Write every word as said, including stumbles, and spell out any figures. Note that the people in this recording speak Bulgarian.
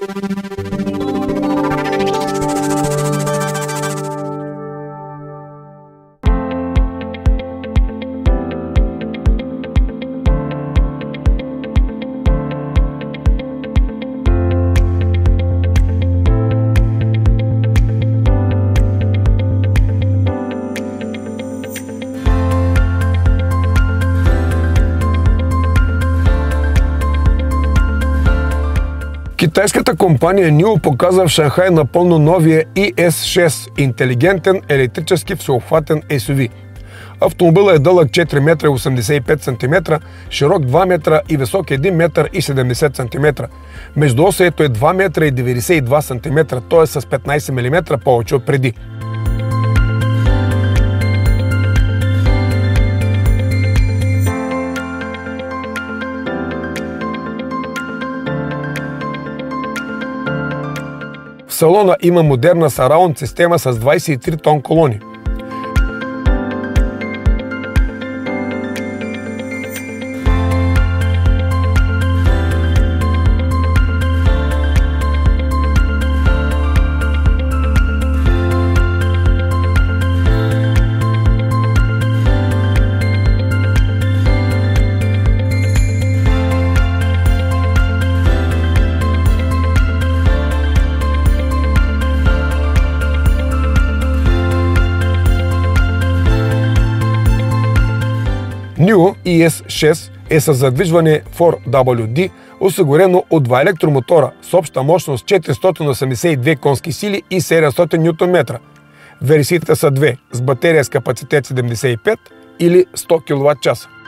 Китайската компания Нио показва в Шанхай напълно новия И Ес шест – интелигентен електрически всеобхватен Ес Ю Ви. Автомобилът е дълъг четири метра и осемдесет и пет сантиметра, широк два метра и висок един метър и седемдесет сантиметра. Междуосието е два метра и деветдесет и два сантиметра, т.е. с петнайсет милиметра повече от преди. В салона има модерна сараунд система с двайсет и три тон колони. Нио И Ес шест е с задвижване фор Дабъл Ю Ди, осигурено от два електромотора с обща мощност четиристотин осемдесет и две конски сили и седемстотин нютон метра. Версиите са две с батерия с капацитет седемдесет и пет или сто киловат часа.